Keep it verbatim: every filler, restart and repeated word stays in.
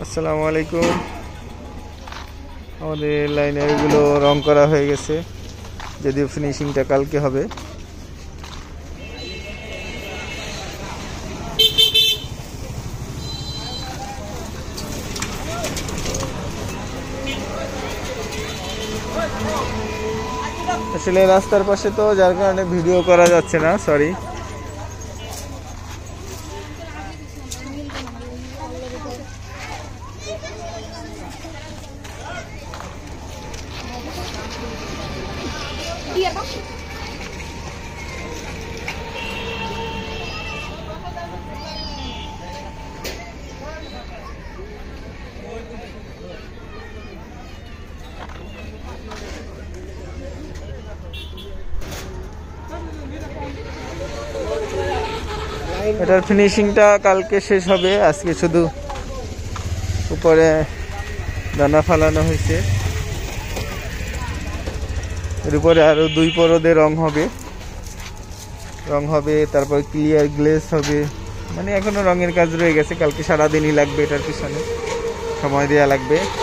আসসালামু আলাইকুম। আমাদের লাইনারগুলো রং করা হয়ে গেছে, যদিও ফিনিশিংটা কালকে হবে। আসলে রাস্তার পাশে তো, যার কারণে ভিডিও করা যাচ্ছে না, সরি। এটার ফিনিশিংটা কালকে শেষ হবে, আজকে শুধু উপরে দানা ফালানো হয়েছে। এর উপরে আরো দুই পরদে রং হবে রং হবে তারপর ক্লিয়ার গ্লেজ হবে। মানে এখনো রঙের কাজ রয়ে গেছে, কালকে সারাদিনই লাগবে, এটার পিছনে সময় দেওয়া লাগবে।